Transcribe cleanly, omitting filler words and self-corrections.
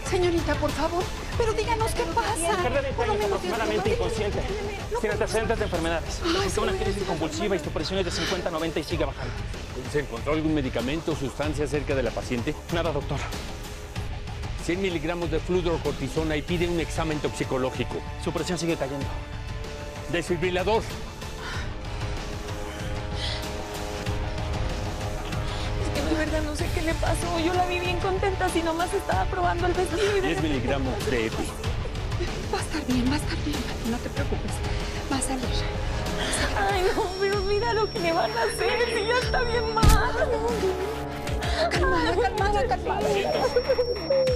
Señorita, por favor, pero díganos qué pasa. Carla de 30 años aproximadamente inconsciente, sin antecedentes de enfermedades. Presenta una crisis convulsiva y su presión es de 50 a 90 y sigue bajando. ¿Se encontró algún medicamento o sustancia cerca de la paciente? Nada, doctor. 100 miligramos de fludrocortisona y pide un examen toxicológico. Su presión sigue cayendo. Desfibrilador. De verdad no sé qué le pasó. Yo la vi bien contenta, si nomás estaba probando el vestido y 10 miligramos de EPI. Va a estar bien, no te preocupes. Va a salir. Ay, no, pero mira lo que le van a hacer, si ya está bien mal. Calmada.